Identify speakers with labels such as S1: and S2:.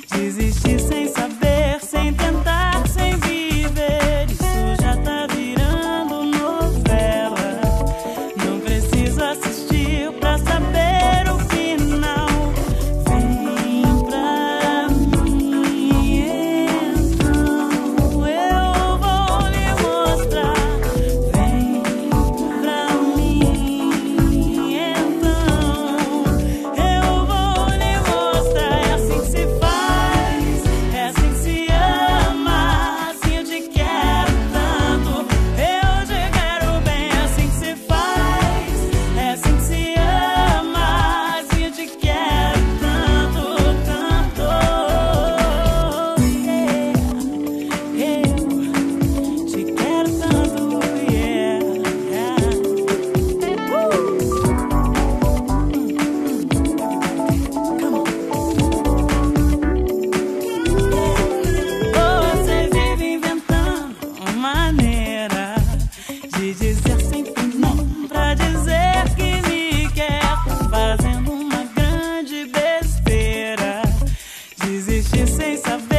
S1: Desistir sem saber, sem tentar, sem viver. Isso já tá virando novela. Não preciso assistir pra saber o final. Vem pra mim, então eu vou lhe mostrar. Vem pra mim, então eu vou lhe mostrar. É assim que se faz, é assim que se ama. Assim eu te quero tanto, eu te quero bem. É assim que se faz, é assim que se ama. Assim eu te quero tanto, tanto. Eu te quero tanto, yeah. Você vive inventando uma maneira de dizer sempre não, pra dizer que me quer. Fazendo uma grande besteira, desistir sem saber.